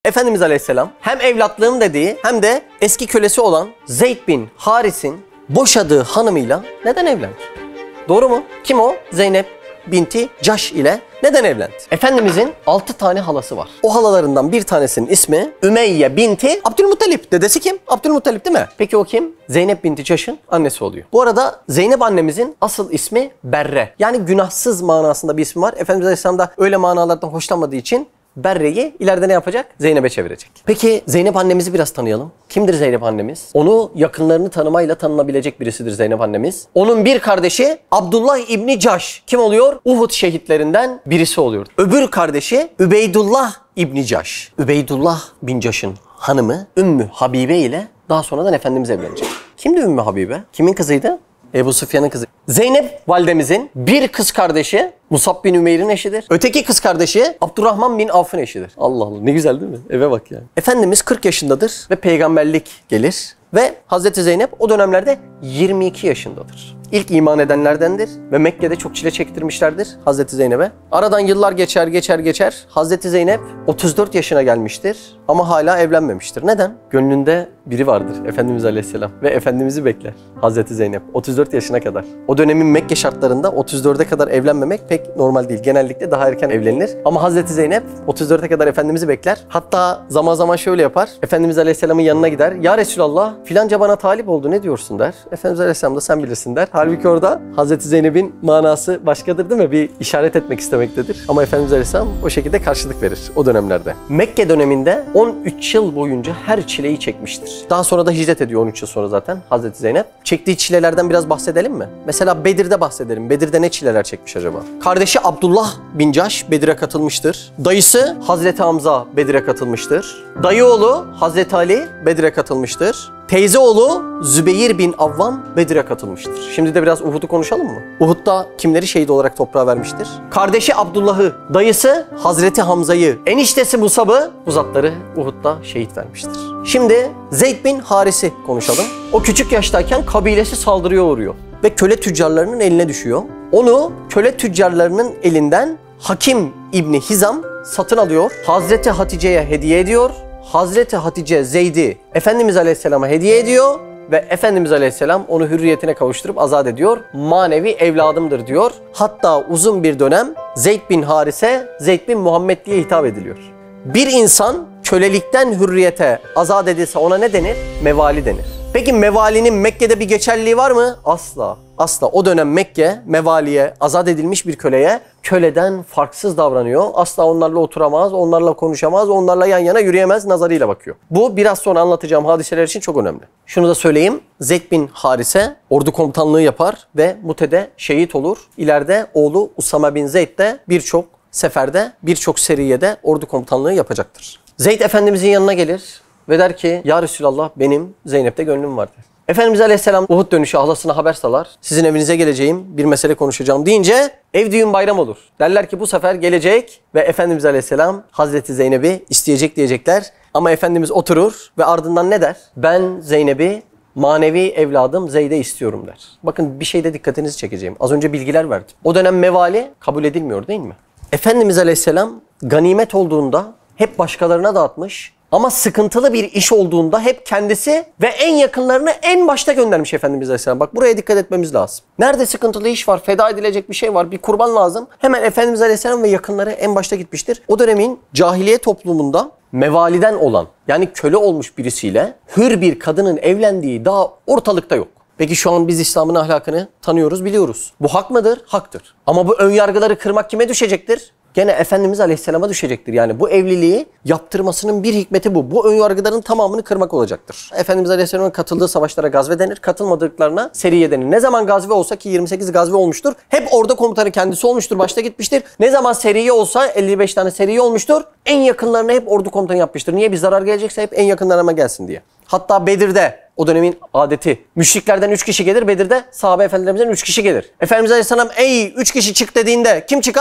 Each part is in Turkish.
Efendimiz Aleyhisselam hem evlatlığım dediği hem de eski kölesi olan Zeyd bin Haris'in boşadığı hanımıyla neden evlendi? Doğru mu? Kim o? Zeynep binti Cahş ile neden evlendi? Efendimizin 6 tane halası var. O halalarından bir tanesinin ismi Ümeyye binti Abdülmuttalip. Dedesi kim? Abdülmuttalip değil mi? Peki o kim? Zeynep binti Cahş'ın annesi oluyor. Bu arada Zeynep annemizin asıl ismi Berre. Yani günahsız manasında bir ismi var. Efendimiz Aleyhisselam da öyle manalardan hoşlanmadığı için Berre'yi ileride ne yapacak? Zeynep'e çevirecek. Peki Zeynep annemizi biraz tanıyalım. Kimdir Zeynep annemiz? Onu yakınlarını tanımayla tanınabilecek birisidir Zeynep annemiz. Onun bir kardeşi Abdullah İbni Cahş. Kim oluyor? Uhud şehitlerinden birisi oluyor. Öbür kardeşi Übeydullah İbni Cahş. Übeydullah bin Cahş'ın hanımı Ümmü Habibe ile daha sonradan Efendimiz evlenecek. Kimdi Ümmü Habibe? Kimin kızıydı? Ebu Süfyan'ın kızı. Zeynep validemizin bir kız kardeşi Musab bin Ümeyr'in eşidir. Öteki kız kardeşi Abdurrahman bin Avf'ın eşidir. Allah Allah, ne güzel değil mi? Eve bak yani. Efendimiz 40 yaşındadır ve peygamberlik gelir. Ve Hazreti Zeynep o dönemlerde 22 yaşındadır. İlk iman edenlerdendir ve Mekke'de çok çile çektirmişlerdir Hazreti Zeynep'e. Aradan yıllar geçer. Hazreti Zeynep 34 yaşına gelmiştir ama hala evlenmemiştir. Neden? Gönlünde biri vardır Efendimiz Aleyhisselam ve Efendimiz'i bekler Hazreti Zeynep 34 yaşına kadar. O dönemin Mekke şartlarında 34'e kadar evlenmemek pek normal değil. Genellikle daha erken evlenilir. Ama Hazreti Zeynep 34'e kadar Efendimiz'i bekler. Hatta zaman zaman şöyle yapar. Efendimiz Aleyhisselam'ın yanına gider. Ya Resulallah filanca bana talip oldu, ne diyorsun der. Efendimiz Aleyhisselam da sen bilirsin der. Halbuki orada Hazreti Zeynep'in manası başkadır değil mi? Bir işaret etmek istemektedir. Ama Efendimiz Aleyhisselam o şekilde karşılık verir o dönemlerde. Mekke döneminde 13 yıl boyunca her çileyi çekmiştir. Daha sonra da hicret ediyor 13 yıl sonra zaten Hazreti Zeynep. Çektiği çilelerden biraz bahsedelim mi? Mesela Bedir'de bahsedelim. Bedir'de ne çileler çekmiş acaba? Kardeşi Abdullah bin Cahş Bedir'e katılmıştır. Dayısı Hazreti Hamza Bedir'e katılmıştır. Dayı oğlu Hazreti Ali Bedir'e katılmıştır. Teyze oğlu Zübeyir bin Avvam Bedir'e katılmıştır. Şimdi de biraz Uhud'u konuşalım mı? Uhud'da kimleri şehit olarak toprağa vermiştir? Kardeşi Abdullah'ı, dayısı Hazreti Hamza'yı, eniştesi Musab'ı, bu zatları Uhud'da şehit vermiştir. Şimdi Zeyd bin Haris'i konuşalım. O küçük yaştayken kabilesi saldırıya uğruyor ve köle tüccarlarının eline düşüyor. Onu köle tüccarlarının elinden Hakim İbni Hizam satın alıyor. Hazreti Hatice'ye hediye ediyor. Hazreti Hatice Zeyd'i Efendimiz Aleyhisselam'a hediye ediyor ve Efendimiz Aleyhisselam onu hürriyetine kavuşturup azat ediyor. Manevi evladımdır diyor. Hatta uzun bir dönem Zeyd bin Haris'e Zeyd bin Muhammed diye hitap ediliyor. Bir insan kölelikten hürriyete azat edilse ona ne denir? Mevali denir. Peki mevalinin Mekke'de bir geçerliliği var mı? Asla. Asla. O dönem Mekke mevaliye, azat edilmiş bir köleye köleden farksız davranıyor. Asla onlarla oturamaz, onlarla konuşamaz, onlarla yan yana yürüyemez nazarıyla bakıyor. Bu biraz sonra anlatacağım hadiseler için çok önemli. Şunu da söyleyeyim. Zeyd bin Harise ordu komutanlığı yapar ve Mute'de şehit olur. İleride oğlu Usame bin Zeyd de birçok seferde, birçok seriyede ordu komutanlığı yapacaktır. Zeyd Efendimizin yanına gelir ve der ki ya Resulallah benim Zeynep'te gönlüm vardı. Efendimiz Aleyhisselam Uhud dönüşü halasına haber salar. Sizin evinize geleceğim, bir mesele konuşacağım deyince ev düğün bayram olur. Derler ki bu sefer gelecek ve Efendimiz Aleyhisselam Hazreti Zeynep'i isteyecek diyecekler. Ama Efendimiz oturur ve ardından ne der? Ben Zeynep'i manevi evladım Zeyd'e istiyorum der. Bakın bir şeyde dikkatinizi çekeceğim. Az önce bilgiler verdim. O dönem mevali kabul edilmiyor değil mi? Efendimiz Aleyhisselam ganimet olduğunda hep başkalarına dağıtmış. Ama sıkıntılı bir iş olduğunda hep kendisi ve en yakınlarını en başta göndermiş Efendimiz Aleyhisselam. Bak buraya dikkat etmemiz lazım. Nerede sıkıntılı iş var, feda edilecek bir şey var, bir kurban lazım. Hemen Efendimiz Aleyhisselam ve yakınları en başta gitmiştir. O dönemin cahiliye toplumunda mevaliden olan yani köle olmuş birisiyle hür bir kadının evlendiği daha ortalıkta yok. Peki şu an biz İslam'ın ahlakını tanıyoruz, biliyoruz. Bu hak mıdır? Haktır. Ama bu ön yargıları kırmak kime düşecektir? Gene Efendimiz Aleyhisselam'a düşecektir. Yani bu evliliği yaptırmasının bir hikmeti bu. Bu önyargıların tamamını kırmak olacaktır. Efendimiz Aleyhisselam'ın katıldığı savaşlara gazve denir. Katılmadıklarına seriye denir. Ne zaman gazve olsa ki 28 gazve olmuştur. Hep orada komutanı kendisi olmuştur. Başta gitmiştir. Ne zaman seriye olsa 55 tane seriye olmuştur. En yakınlarına hep ordu komutanı yapmıştır. Niye? Bir zarar gelecekse hep en yakınlarına gelsin diye. Hatta Bedir'de o dönemin adeti. Müşriklerden 3 kişi gelir. Bedir'de sahabe efendilerimizden 3 kişi gelir. Efendimiz Aleyhisselam ey 3 kişi çık dediğinde kim çıkar?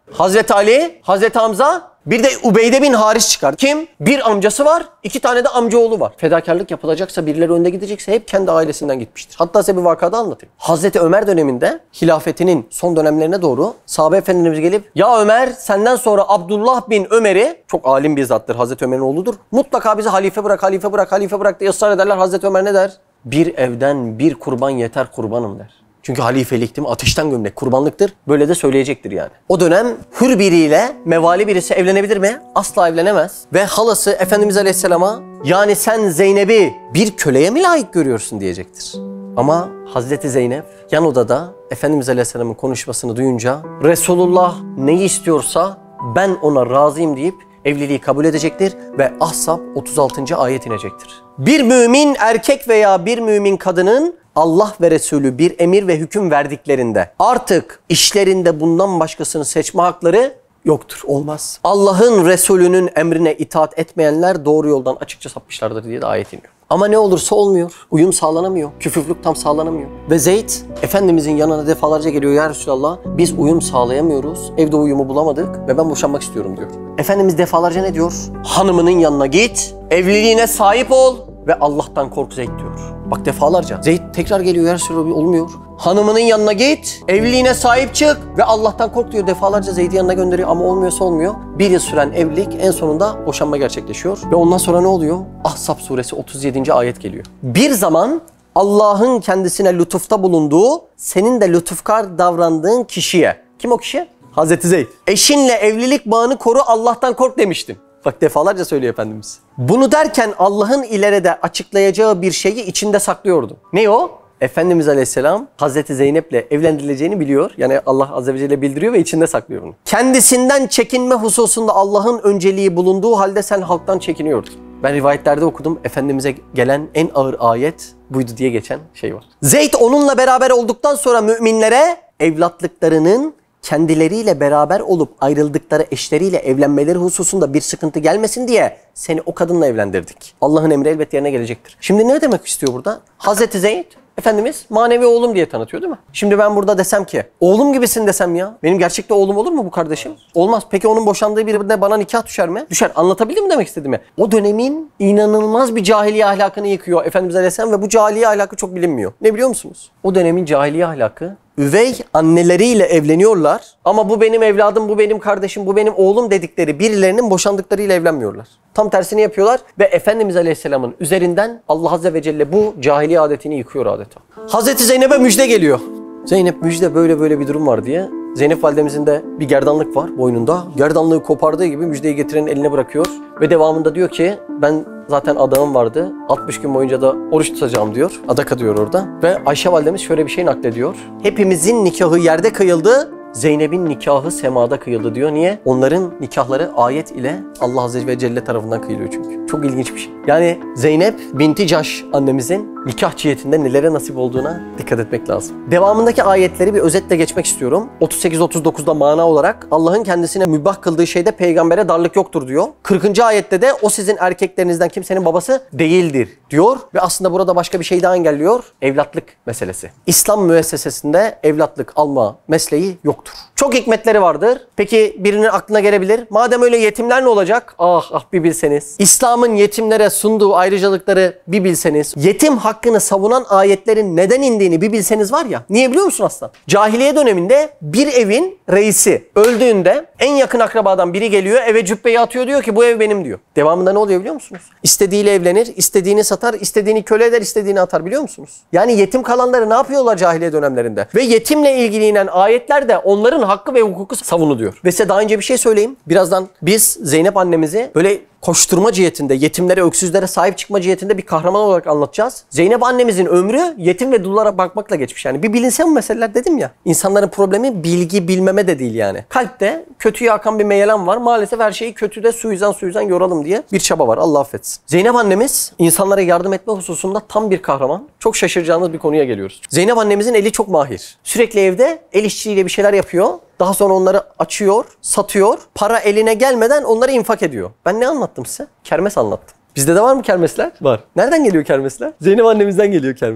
Hazreti Ali, Hazreti Hamza, bir de Ubeyde bin Haris çıkar. Kim? Bir amcası var, 2 tane de amcaoğlu var. Fedakarlık yapılacaksa, birileri önde gidecekse hep kendi ailesinden gitmiştir. Hatta size bir vakada anlatayım. Hazreti Ömer döneminde, hilafetinin son dönemlerine doğru sahabe efendimiz gelip, ya Ömer, senden sonra Abdullah bin Ömer'i, çok alim bir zattır, Hazreti Ömer'in oğludur, mutlaka bizi halife bırak, halife bırak, halife bırak diye ısrar ederler. Hazreti Ömer ne der? Bir evden bir kurban yeter kurbanım der. Çünkü halifelik değil mi? Ateşten gömlek, kurbanlıktır. Böyle de söyleyecektir yani. O dönem hür biriyle mevali birisi evlenebilir mi? Asla evlenemez. Ve halası Efendimiz Aleyhisselam'a, yani sen Zeynep'i bir köleye mi layık görüyorsun diyecektir. Ama Hazreti Zeynep yan odada Efendimiz Aleyhisselam'ın konuşmasını duyunca, Resulullah neyi istiyorsa ben ona razıyım deyip evliliği kabul edecektir ve Ahzab 36. ayet inecektir. Bir mümin erkek veya bir mümin kadının Allah ve Resulü bir emir ve hüküm verdiklerinde artık işlerinde bundan başkasını seçme hakları yoktur, olmaz. Allah'ın Resulünün emrine itaat etmeyenler doğru yoldan açıkça sapmışlardır diye de ayet iniyor. Ama ne olursa olmuyor. Uyum sağlanamıyor. Küfüflük tam sağlanamıyor. Ve Zeyd Efendimizin yanına defalarca geliyor. Ya Resulallah, biz uyum sağlayamıyoruz. Evde uyumu bulamadık ve ben boşanmak istiyorum diyor. Efendimiz defalarca ne diyor? Hanımının yanına git, evliliğine sahip ol ve Allah'tan kork Zeyd diyor. Bak defalarca. Zeyd tekrar geliyor. Ya Resulallah, olmuyor. Hanımının yanına git, evliliğine sahip çık ve Allah'tan kork diyor. Defalarca Zeyd'i yanına gönderiyor ama olmuyorsa olmuyor. 1 yıl süren evlilik en sonunda boşanma gerçekleşiyor. Ve ondan sonra ne oluyor? Ahzab suresi 37. ayet geliyor. Bir zaman Allah'ın kendisine lütufta bulunduğu, senin de lütufkar davrandığın kişiye. Kim o kişi? Hazreti Zeyd. Eşinle evlilik bağını koru, Allah'tan kork demiştim. Bak defalarca söylüyor Efendimiz. Bunu derken Allah'ın ileride açıklayacağı bir şeyi içinde saklıyordu. Ne o? Efendimiz Aleyhisselam Hazreti Zeynep'le evlendirileceğini biliyor. Yani Allah Azze ve Celle bildiriyor ve içinde saklıyor bunu. Kendisinden çekinme hususunda Allah'ın önceliği bulunduğu halde sen halktan çekiniyordun. Ben rivayetlerde okudum. Efendimiz'e gelen en ağır ayet buydu diye geçen şey var. Zeyd onunla beraber olduktan sonra müminlere evlatlıklarının kendileriyle beraber olup ayrıldıkları eşleriyle evlenmeleri hususunda bir sıkıntı gelmesin diye seni o kadınla evlendirdik. Allah'ın emri elbet yerine gelecektir. Şimdi ne demek istiyor burada? Hazreti Zeyd Efendimiz manevi oğlum diye tanıtıyor değil mi? Şimdi ben burada desem ki oğlum gibisin desem ya. Benim gerçekte oğlum olur mu bu kardeşim? Olmaz. Peki onun boşandığı birine bana nikah düşer mi? Düşer. Anlatabildim mi demek istediğimi? O dönemin inanılmaz bir cahiliye ahlakını yıkıyor Efendimiz Aleyhisselam ve bu cahiliye ahlakı çok bilinmiyor. Ne biliyor musunuz? O dönemin cahiliye ahlakı, üvey anneleriyle evleniyorlar ama bu benim evladım, bu benim kardeşim, bu benim oğlum dedikleri birilerinin boşandıklarıyla evlenmiyorlar. Tam tersini yapıyorlar ve Efendimiz Aleyhisselam'ın üzerinden Allah Azze ve Celle bu cahiliye adetini yıkıyor adeta. Hazreti Zeynep'e müjde geliyor. Zeynep müjde böyle bir durum var diye. Zeynep validemizin de bir gerdanlık var boynunda. Gerdanlığı kopardığı gibi müjdeyi getirenin eline bırakıyor. Ve devamında diyor ki ben zaten adağım vardı. 60 gün boyunca da oruç tutacağım diyor. Adaka diyor orada. Ve Ayşe validemiz şöyle bir şey naklediyor. Hepimizin nikahı yerde kıyıldı. Zeynep'in nikahı semada kıyıldı diyor. Niye? Onların nikahları ayet ile Allah Azze ve Celle tarafından kıyılıyor çünkü. Çok ilginç bir şey. Yani Zeynep binti Caş annemizin nikah cihetinde nelere nasip olduğuna dikkat etmek lazım. Devamındaki ayetleri bir özetle geçmek istiyorum. 38-39'da mana olarak Allah'ın kendisine mübah kıldığı şeyde peygambere darlık yoktur diyor. 40. ayette de o sizin erkeklerinizden kimsenin babası değildir diyor. Ve aslında burada başka bir şey daha engelliyor. Evlatlık meselesi. İslam müessesesinde evlatlık alma mesleği yoktur. Çok hikmetleri vardır. Peki birinin aklına gelebilir. Madem öyle yetimler ne olacak? Ah bir bilseniz. İslam'ın yetimlere sunduğu ayrıcalıkları bir bilseniz. Yetim hakkını savunan ayetlerin neden indiğini bir bilseniz var ya. Niye biliyor musun aslan? Cahiliye döneminde bir evin reisi öldüğünde en yakın akrabadan biri geliyor eve cübbeyi atıyor diyor ki bu ev benim diyor. Devamında ne oluyor biliyor musunuz? İstediğiyle evlenir, istediğini satar, istediğini köle eder, istediğini atar biliyor musunuz? Yani yetim kalanları ne yapıyorlar cahiliye dönemlerinde? Ve yetimle ilgilenen ayetler de onların hakkı ve hukuku savunuluyor. Ve size daha önce bir şey söyleyeyim. Birazdan biz Zeynep annemizi böyle koşturma cihetinde, yetimlere, öksüzlere sahip çıkma cihetinde bir kahraman olarak anlatacağız. Zeynep annemizin ömrü yetim ve dullara bakmakla geçmiş. Yani bir bilinse bu meseleler dedim ya. İnsanların problemi bilgi bilmeme de değil yani. Kalpte kötüye akan bir meyelan var. Maalesef her şeyi kötüde suizan yoralım diye bir çaba var. Allah affetsin. Zeynep annemiz insanlara yardım etme hususunda tam bir kahraman. Çok şaşıracağınız bir konuya geliyoruz. Zeynep annemizin eli çok mahir. Sürekli evde el işçiliğiyle bir şeyler yapıyor. Daha sonra onları açıyor, satıyor. Para eline gelmeden onları infak ediyor. Ben ne anlattım size? Kermes anlattım. Bizde de var mı kermesler? Var. Nereden geliyor kermesler? Zeynep annemizden geliyor kermes.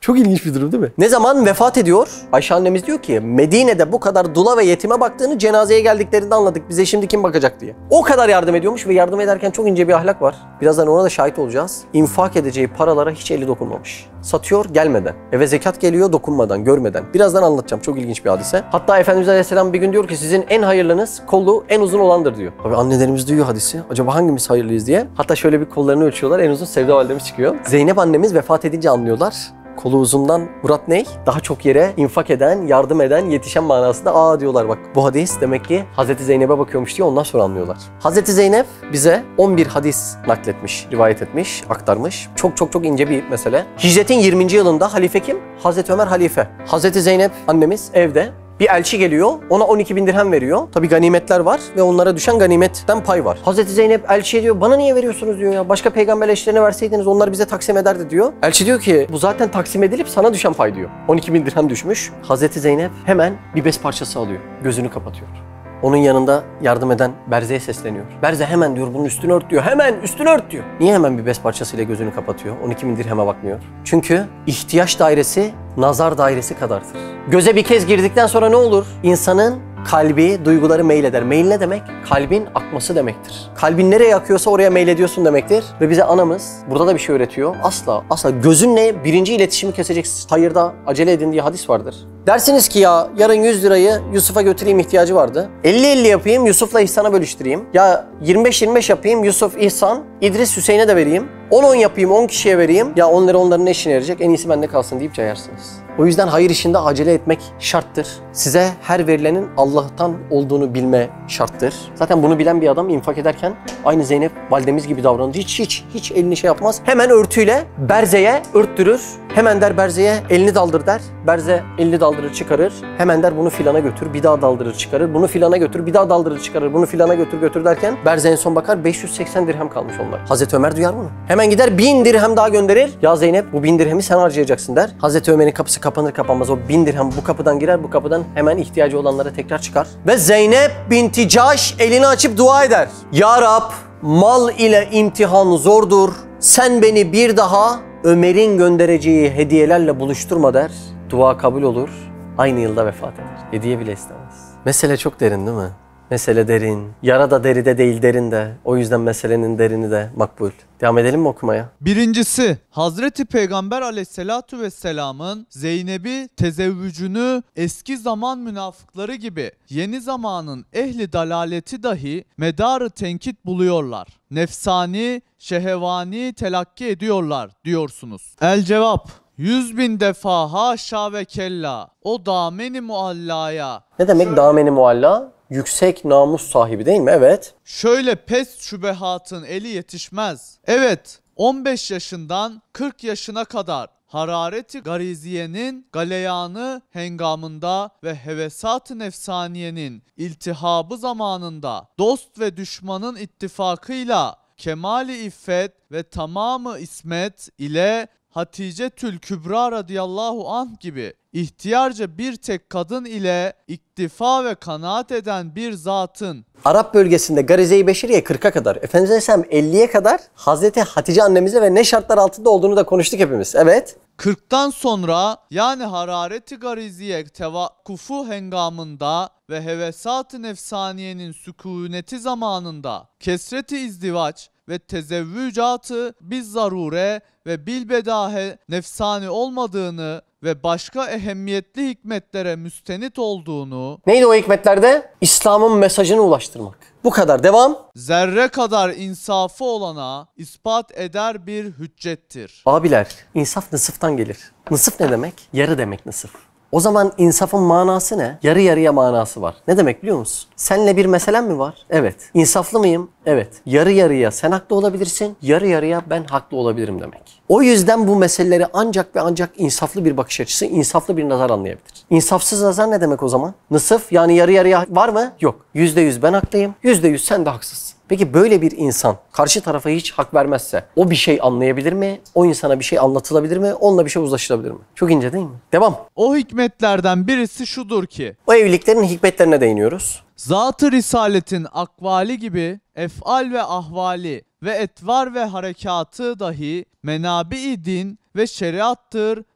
Çok ilginç bir durum değil mi? Ne zaman vefat ediyor? Ayşe annemiz diyor ki Medine'de bu kadar dula ve yetime baktığını cenazeye geldiklerinde anladık. Bize şimdi kim bakacak diye. O kadar yardım ediyormuş ve yardım ederken çok ince bir ahlak var. Birazdan ona da şahit olacağız. İnfak edeceği paralara hiç eli dokunmamış. Satıyor gelmeden. Eve zekat geliyor dokunmadan, görmeden. Birazdan anlatacağım. Çok ilginç bir hadise. Hatta Efendimiz Aleyhisselam bir gün diyor ki sizin en hayırlınız kolu en uzun olandır diyor. Tabii annelerimiz duyuyor hadisi. Acaba hangimiz hayırlıyız diye. Hatta şöyle bir kollarını ölçüyorlar. En uzun Sevda validemiz çıkıyor. Zeynep annemiz vefat edince anlıyorlar. Kolu uzundan murat ne? Daha çok yere infak eden, yardım eden, yetişen manasında diyorlar bak. Bu hadis demek ki Hazreti Zeynep'e bakıyormuş diye ondan sonra anlıyorlar. Hazreti Zeynep bize 11 hadis nakletmiş, rivayet etmiş, aktarmış. Çok ince bir mesele. Hicretin 20. yılında halife kim? Hazreti Ömer halife. Hazreti Zeynep annemiz evde. Bir elçi geliyor, ona 12.000 dirhem veriyor. Tabii ganimetler var ve onlara düşen ganimetten pay var. Hazreti Zeynep elçiye diyor, bana niye veriyorsunuz diyor ya. Başka peygamber eşlerine verseydiniz onlar bize taksim ederdi diyor. Elçi diyor ki, bu zaten taksim edilip sana düşen pay diyor. 12.000 dirhem düşmüş. Hazreti Zeynep hemen bir bez parçası alıyor. Gözünü kapatıyor. Onun yanında yardım eden Berze'ye sesleniyor. Berze hemen diyor bunun üstünü ört diyor. Hemen üstünü ört diyor. Niye hemen bir bez parçasıyla gözünü kapatıyor? 12.000 dirheme bakmıyor. Çünkü ihtiyaç dairesi nazar dairesi kadardır. Göze bir kez girdikten sonra ne olur? İnsanın kalbi, duyguları meyleder. Meyil ne demek? Kalbin akması demektir. Kalbin nereye akıyorsa oraya meylediyorsun demektir. Ve bize anamız burada da bir şey öğretiyor. Asla gözünle birinci iletişimi keseceksin. Hayırda acele edin diye hadis vardır. Dersiniz ki ya yarın 100 lirayı Yusuf'a götüreyim ihtiyacı vardı. 50-50 yapayım Yusuf'la İhsan'a bölüştüreyim. Ya 25-25 yapayım Yusuf, İhsan, İdris, Hüseyin'e de vereyim. 10-10 yapayım 10 kişiye vereyim. Ya 10 lira onların ne işine yarayacak en iyisi bende kalsın deyip cayarsınız. O yüzden hayır işinde acele etmek şarttır. Size her verilenin Allah'tan olduğunu bilme şarttır. Zaten bunu bilen bir adam infak ederken aynı Zeynep validemiz gibi davranır. Hiç elini şey yapmaz. Hemen örtüyle Berze'ye örttürür. Hemen der Berze'ye elini daldır der. Berze elini daldırır çıkarır. Hemen der bunu filana götür. Bir daha daldırır çıkarır. Bunu filana götür. Bir daha daldırır çıkarır. Bunu filana götür derken Berze en son bakar 580 dirhem kalmış onlar. Hazreti Ömer duyar bunu. Hemen gider 1000 dirhem daha gönderir. Ya Zeynep bu 1000 dirhemi sen harcayacaksın der. Hazreti Ömer'in kapısı kapanır kapanmaz o 1000 dirhem bu kapıdan girer bu kapıdan hemen ihtiyacı olanlara tekrar çıkar. Ve Zeynep binti Cahş elini açıp dua eder. Ya Rab mal ile imtihan zordur. Sen beni bir daha Ömer'in göndereceği hediyelerle buluşturma der. Dua kabul olur. Aynı yılda vefat eder. Hediye bile istemez. Mesele çok derin değil mi? Mesele derin. Yara da deride değil derinde. O yüzden meselenin derini de makbul. Devam edelim mi okumaya? Birincisi, Hazreti Peygamber aleyhissalatu vesselamın Zeynep'i tezevvücünü eski zaman münafıkları gibi yeni zamanın ehli dalaleti dahi medarı tenkit buluyorlar. Nefsani, şehevani telakki ediyorlar diyorsunuz. El cevap: 100.000 defa haşa ve kella o dameni muallaya. Ne demek dameni mualla? Yüksek namus sahibi değil mi? Evet. Şöyle pes şübehatın eli yetişmez. Evet, 15 yaşından 40 yaşına kadar harareti gariziyenin galeyanı hengamında ve hevesat-ı nefsaniyenin iltihabı zamanında dost ve düşmanın ittifakıyla kemali iffet ve tamamı ismet ile Hatice Tül Kübra radıyallahu anh gibi ihtiyarca bir tek kadın ile iktifa ve kanaat eden bir zatın Arap bölgesinde Garize-i Beşiriye 40'a kadar, Efendimiz Aleyhisselam 50'ye kadar Hazreti Hatice annemize ve ne şartlar altında olduğunu da konuştuk hepimiz. Evet. 40'tan sonra yani harareti gariziye tevakkufu hengamında ve hevesat-ı nefsaniyenin sükuneti zamanında kesreti izdivaç ve tezevvücatı biz zarure ve bilbedahe nefsani olmadığını ve başka ehemmiyetli hikmetlere müstenit olduğunu. Neydi o hikmetlerde? İslam'ın mesajını ulaştırmak. Bu kadar. Devam. Zerre kadar insafı olana ispat eder bir hüccettir. Abiler, insaf nısıftan gelir. Nısıf ne demek? Yarı demek nısıf. O zaman insafın manası ne? Yarı yarıya manası var. Ne demek biliyor musun? Seninle bir meselen mi var? Evet. İnsaflı mıyım? Evet. Yarı yarıya sen haklı olabilirsin, yarı yarıya ben haklı olabilirim demek. O yüzden bu meseleleri ancak ve ancak insaflı bir bakış açısı, insaflı bir nazar anlayabilir. İnsafsız nazar ne demek o zaman? Nısıf yani yarı yarıya var mı? Yok. %100 ben haklıyım, %100 sen de haksızsın. Peki böyle bir insan karşı tarafa hiç hak vermezse o bir şey anlayabilir mi? O insana bir şey anlatılabilir mi? Onunla bir şey uzlaşılabilir mi? Çok ince değil mi? Devam. O hikmetlerden birisi şudur ki O evliliklerin hikmetlerine değiniyoruz. Zat-ı Risaletin akvali gibi efal ve ahvali ve etvar ve harekatı dahi menabi din ve şeriattır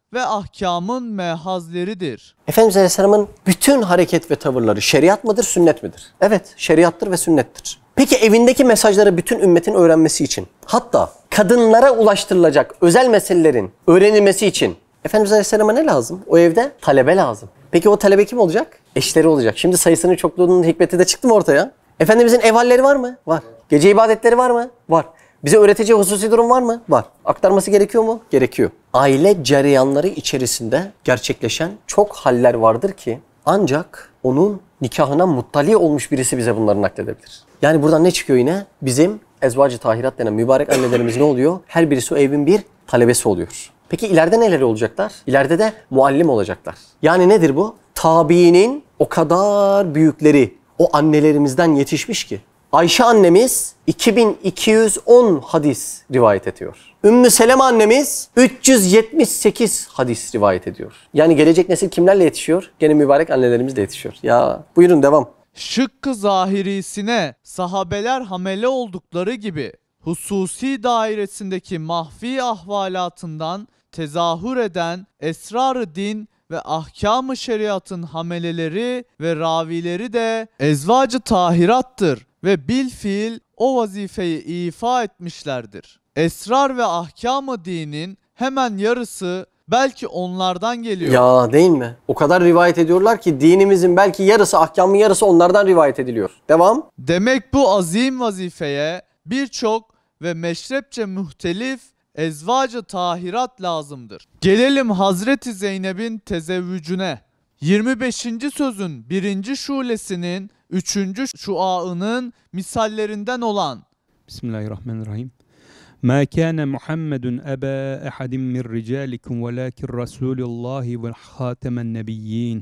ve ahkamın mehazleridir. Efendimiz Aleyhisselam'ın bütün hareket ve tavırları şeriat mıdır, sünnet midir? Evet, şeriattır ve sünnettir. Peki evindeki mesajları bütün ümmetin öğrenmesi için, hatta kadınlara ulaştırılacak özel meselelerin öğrenilmesi için Efendimiz Aleyhisselam'a ne lazım? O evde talebe lazım. Peki o talebe kim olacak? Eşleri olacak. Şimdi sayısının çokluğunun hikmeti de çıktı mı ortaya? Efendimizin ev halleri var mı? Var. Gece ibadetleri var mı? Var. Bize öğreteceği hususi durum var mı? Var. Aktarması gerekiyor mu? Gerekiyor. Aile cereyanları içerisinde gerçekleşen çok haller vardır ki ancak onun nikahına muttali olmuş birisi bize bunları nakledebilir. Yani buradan ne çıkıyor yine? Bizim ezvacı tahirat denen mübarek annelerimiz ne oluyor? Her birisi o evin bir talebesi oluyor. Peki ileride neler olacaklar? İleride de muallim olacaklar. Yani nedir bu? Tabiinin o kadar büyükleri o annelerimizden yetişmiş ki. Ayşe annemiz 2210 hadis rivayet ediyor. Ümmü Seleme annemiz 378 hadis rivayet ediyor. Yani gelecek nesil kimlerle yetişiyor? Gene mübarek annelerimizle yetişiyor. Ya buyurun devam. Şıkkı zahirisine sahabeler hamele oldukları gibi hususi dairesindeki mahfi ahvalatından tezahür eden esrar-ı din ve ahkam-ı şeriatın hameleleri ve ravileri de ezvacı tahirattır ve bilfiil o vazifeyi ifa etmişlerdir. Esrar ve ahkam-ı dinin hemen yarısı belki onlardan geliyor. Ya değil mi? O kadar rivayet ediyorlar ki dinimizin belki yarısı, ahkamın yarısı onlardan rivayet ediliyor. Devam. Demek bu azim vazifeye birçok ve meşrepçe muhtelif ezvacı tahirat lazımdır. Gelelim Hazreti Zeynep'in tezevvücüne. 25. sözün 1. şulesinin 3. şuaının misallerinden olan Bismillahirrahmanirrahim. Ma kana Muhammedun aba ahadin min ricalikum velakin Rasulullahi ve hatemen nebiyyin.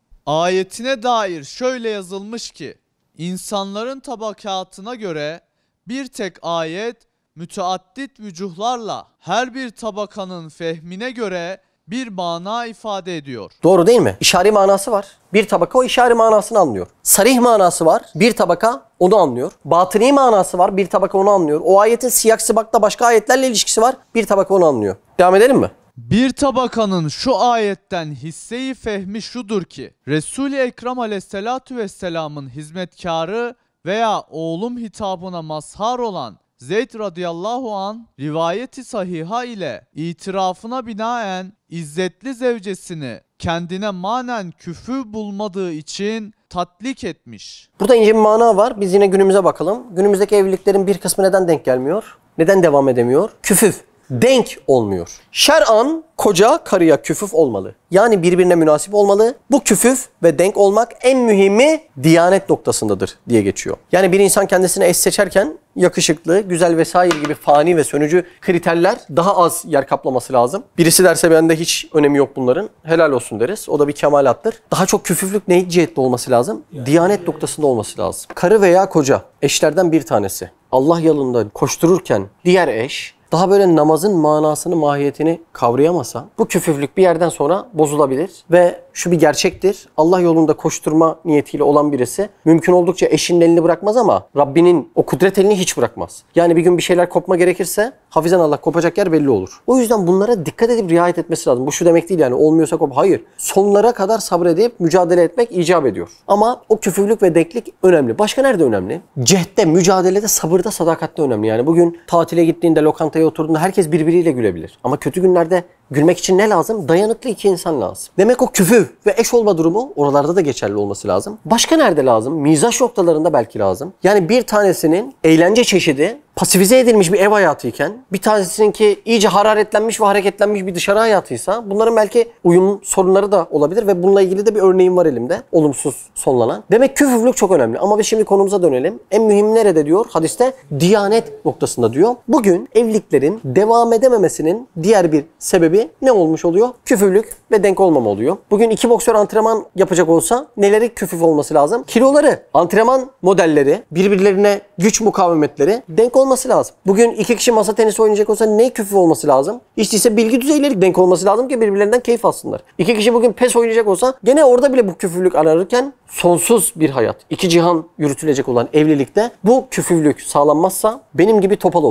ayetine dair şöyle yazılmış ki insanların tabakatına göre bir tek ayet müteaddit vücuhlarla her bir tabakanın fehmine göre bir mana ifade ediyor. Doğru değil mi? İşari manası var. Bir tabaka o işari manasını anlıyor. Sarih manası var. Bir tabaka onu anlıyor. Batıni manası var. Bir tabaka onu anlıyor. O ayetin siyak sibakla başka ayetlerle ilişkisi var. Bir tabaka onu anlıyor. Devam edelim mi? Bir tabakanın şu ayetten hisseyi fehmi şudur ki Resul-i Ekrem aleyhissalatu vesselamın hizmetkarı veya oğlum hitabına mazhar olan Zeyd radıyallahu an rivayeti sahiha ile itirafına binaen izzetli zevcesini kendine manen küfü bulmadığı için tatlik etmiş. Burada ince bir mana var. Biz yine günümüze bakalım. Günümüzdeki evliliklerin bir kısmı neden denk gelmiyor? Neden devam edemiyor? Küfüf. Denk olmuyor. Şer'an koca karıya küfüf olmalı. Yani birbirine münasip olmalı. Bu küfüf ve denk olmak en mühimi diyanet noktasındadır diye geçiyor. Yani bir insan kendisine eş seçerken yakışıklı, güzel vesaire gibi fani ve sönücü kriterler daha az yer kaplaması lazım. Birisi derse bende hiç önemi yok bunların. Helal olsun deriz. O da bir kemalattır. Daha çok küfüflük ne cihette olması lazım? Diyanet noktasında olması lazım. Karı veya koca eşlerden bir tanesi Allah yolunda koştururken diğer eş daha böyle namazın manasını, mahiyetini kavrayamasa bu küfüflük bir yerden sonra bozulabilir ve şu bir gerçektir. Allah yolunda koşturma niyetiyle olan birisi mümkün oldukça eşinin elini bırakmaz ama Rabbinin o kudret elini hiç bırakmaz. Yani bir gün bir şeyler kopma gerekirse hafizan Allah kopacak yer belli olur. O yüzden bunlara dikkat edip riayet etmesi lazım. Bu şu demek değil yani olmuyorsa kop. Hayır. Sonlara kadar sabredip mücadele etmek icap ediyor. Ama o küfüflük ve denklik önemli. Başka nerede önemli? Cehde, mücadelede, sabırda, sadakatte önemli. Yani bugün tatile gittiğinde, lokantaya oturduğunda herkes birbiriyle gülebilir. Ama kötü günlerde gülmek için ne lazım? Dayanıklı iki insan lazım. Demek o küfüf ve eş olma durumu oralarda da geçerli olması lazım. Başka nerede lazım? Mizaç noktalarında belki lazım. Yani bir tanesinin eğlence çeşidi pasifize edilmiş bir ev hayatıyken bir tanesininki iyice hararetlenmiş ve hareketlenmiş bir dışarı hayatıysa bunların belki uyum sorunları da olabilir ve bununla ilgili de bir örneğim var elimde. Olumsuz sonlanan. Demek küfüflük çok önemli. Ama biz şimdi konumuza dönelim. En mühim nerede diyor? Hadiste diyanet noktasında diyor. Bugün evliliklerin devam edememesinin diğer bir sebebi ne olmuş oluyor? Küfüflük ve denk olmama oluyor. Bugün iki boksör antrenman yapacak olsa neleri küfüf olması lazım? Kiloları, antrenman modelleri, birbirlerine güç mukavemetleri denk olması lazım. Bugün iki kişi masa tenisi oynayacak olsa ne küfüf olması lazım? İşte ise bilgi düzeyleri denk olması lazım ki birbirlerinden keyif alsınlar. İki kişi bugün PES oynayacak olsa gene orada bile bu küfüflük aranırken sonsuz bir hayat, iki cihan yürütülecek olan evlilikte bu küfüflük sağlanmazsa benim gibi topal olur.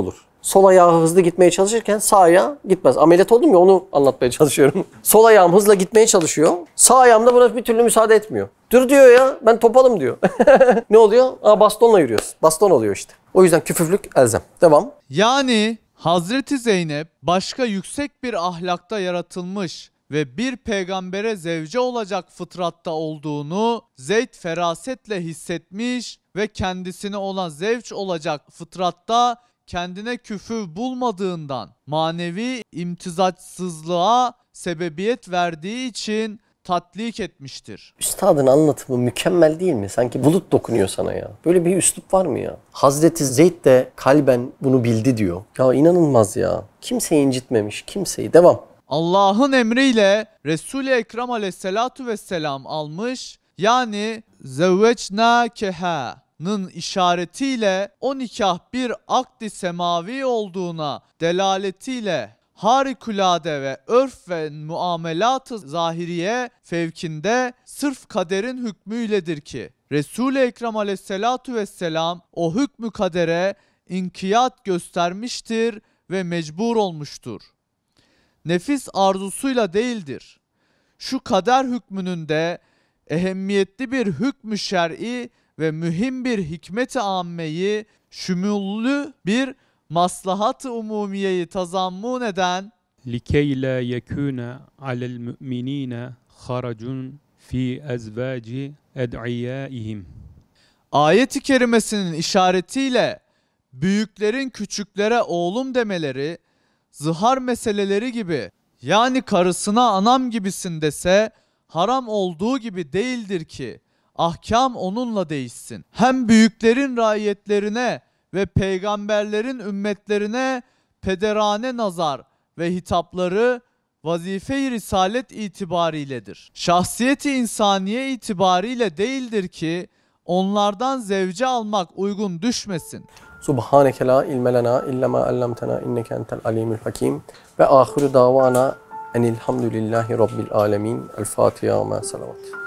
sol ayağı hızlı gitmeye çalışırken sağ ayağı gitmez. Ameliyat oldum ya, onu anlatmaya çalışıyorum. Sol ayağım hızla gitmeye çalışıyor. Sağ ayağım da buna bir türlü müsaade etmiyor. Dur diyor ya, ben topalım diyor. Ne oluyor? Bastonla yürüyoruz. Baston oluyor işte. O yüzden küfüflük elzem. Devam. Yani Hazreti Zeynep başka yüksek bir ahlakta yaratılmış ve bir peygambere zevce olacak fıtratta olduğunu Zeyd ferasetle hissetmiş ve kendisine olan zevç olacak fıtratta kendine küfür bulmadığından manevi imtizaçsızlığa sebebiyet verdiği için tatlik etmiştir. Üstadın anlatımı mükemmel değil mi? Sanki bulut dokunuyor sana ya. Böyle bir üslup var mı ya? Hazreti Zeyd de kalben bunu bildi diyor. Ya inanılmaz ya. Kimseyi incitmemiş, kimseyi. Devam. Allah'ın emriyle Resul-i Ekrem aleyhissalatu vesselam almış, yani zevvecnâkehâ'nın işaretiyle o nikah bir akd-i semavi olduğuna delaletiyle harikulade ve örf ve muamelat-ı zahiriye fevkinde sırf kaderin hükmüyledir ki Resul-i Ekrem aleyhissalatu vesselam o hükmü kadere inkiyat göstermiştir ve mecbur olmuştur. Nefis arzusuyla değildir. Şu kader hükmünün de ehemmiyetli bir hükmü şer'i ve mühim bir hikmet-i ammeyi, şümüllü bir maslahat-ı umumiyeyi tazammun eden لكي لا يكون على المؤمنين خرج في أزواج أدعيائهم. ayet-i kerimesinin işaretiyle büyüklerin küçüklere oğlum demeleri, zihar meseleleri gibi, yani karısına anam gibisin dese haram olduğu gibi değildir ki ahkam onunla değişsin. Hem büyüklerin raiyetlerine ve peygamberlerin ümmetlerine pederane nazar ve hitapları vazife-i risalet itibariyledir. Şahsiyeti insaniye itibariyle değildir ki onlardan zevce almak uygun düşmesin. Subhaneke la ilme lena illa ma allamtena inneke entel alimul hakim. Ve ahiru davana enilhamdülillahi rabbil alemin. El Fatiha ma salavat.